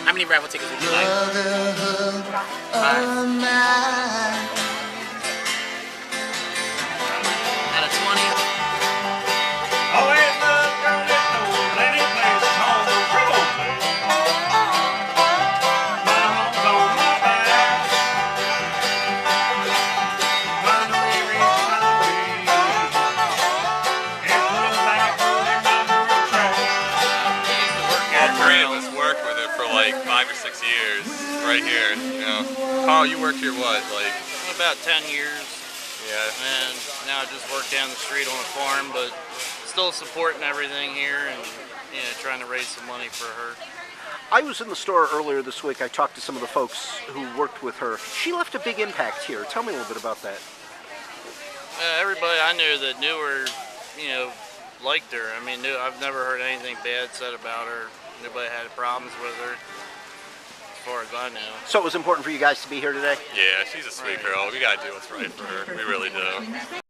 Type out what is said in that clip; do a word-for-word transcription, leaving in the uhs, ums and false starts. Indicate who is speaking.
Speaker 1: How many raffle tickets would you like? Five. Out of twenty.
Speaker 2: Always love girl that knows any place at home. Come on, baby. My home's on my back. I know you reach my way. And put it back on my dirt track.
Speaker 3: Well, three of us worked with it for like five or six years, right here. You know, Paul, you worked here what, like
Speaker 4: about ten years.
Speaker 3: Yeah.
Speaker 4: And now I just work down the street on a farm, but still supporting everything here and you know trying to raise some money for her.
Speaker 5: I was in the store earlier this week. I talked to some of the folks who worked with her. She left a big impact here. Tell me a little bit about that.
Speaker 4: Uh, everybody I knew that knew her, you know, liked her. I mean, knew, I've never heard anything bad said about her. Nobody had problems with her, as far as I know.
Speaker 5: So it was important for you guys to be here today?
Speaker 3: Yeah, she's a sweet girl. We gotta do what's right for her. We really do.